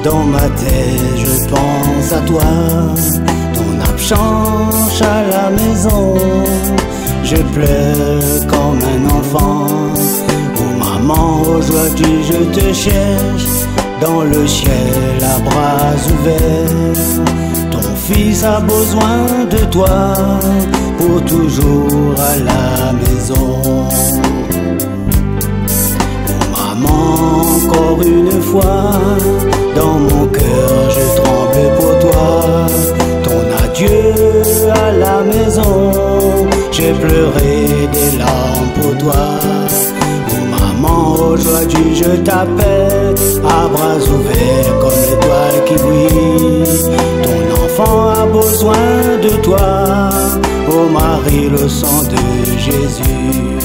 Dans ma tête je pense à toi. Ton absence à la maison, je pleure comme un enfant. Oh maman, aujourd'hui je te cherche dans le ciel à bras ouverts. Ton fils a besoin de toi pour toujours à la maison. Oh maman, encore une fois, dans mon cœur je tremble pour toi. Ton adieu à la maison, j'ai pleuré des larmes pour toi. Oh maman, aujourd'hui je t'appelle à bras ouverts comme l'étoile qui brille. Ton enfant a besoin de toi, oh Marie, le sang de Jésus.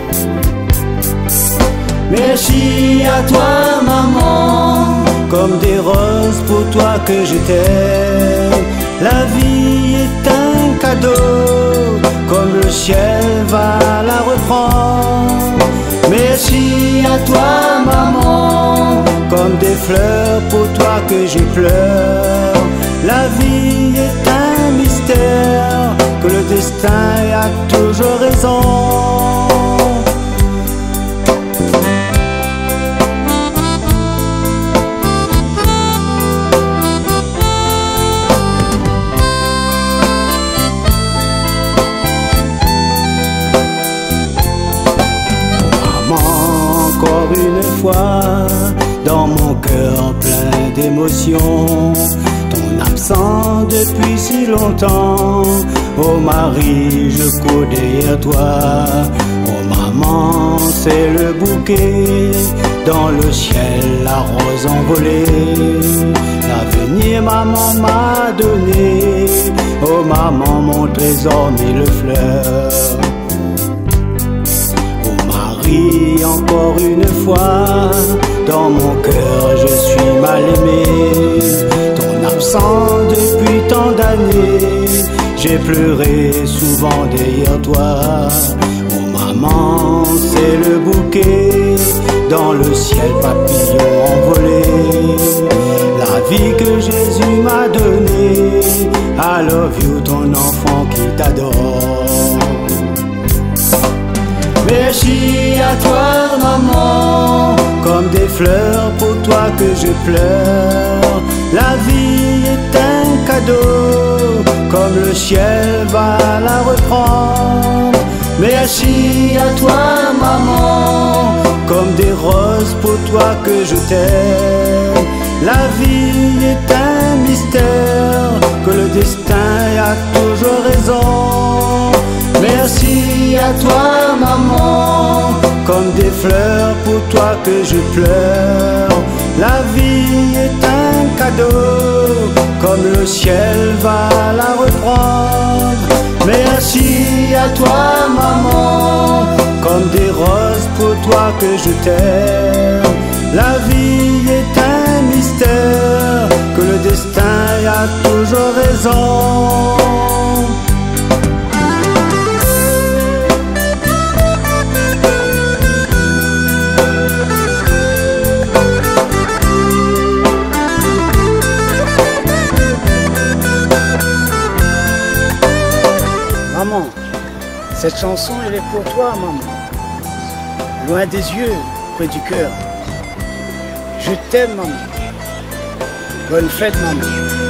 Merci à toi maman, comme des roses pour toi que je t'aime. La vie est un cadeau, comme le ciel va la reprendre. Merci à toi maman, comme des fleurs pour toi que je pleure. La vie est un mystère, que le destin a toujours raison. Encore une fois, dans mon cœur plein d'émotions, ton absent depuis si longtemps. Oh Marie, je cours derrière toi. Oh maman, c'est le bouquet dans le ciel, la rose envolée. L'avenir maman m'a donné. Oh maman, mon trésor mille fleurs. Encore une fois, dans mon cœur je suis mal aimé. Ton absent depuis tant d'années, j'ai pleuré souvent derrière toi. Oh maman, c'est le bouquet dans le ciel, papillon envolé. La vie que Jésus m'a donnée, I love you, ton enfant qui t'adore. Merci à toi maman, comme des fleurs pour toi que je pleure. La vie est un cadeau, comme le ciel va la reprendre. Merci à toi maman, comme des roses pour toi que je t'aime. La vie est un mystère, que le destin a toujours raison. Merci à toi maman, comme des fleurs pour toi que je pleure. La vie est un cadeau, comme le ciel va la reprendre. Merci à toi maman, comme des roses pour toi que je t'aime. La vie est un mystère, que le destin a toujours raison. Maman, cette chanson elle est pour toi maman. Loin des yeux, près du cœur. Je t'aime maman. Bonne fête maman.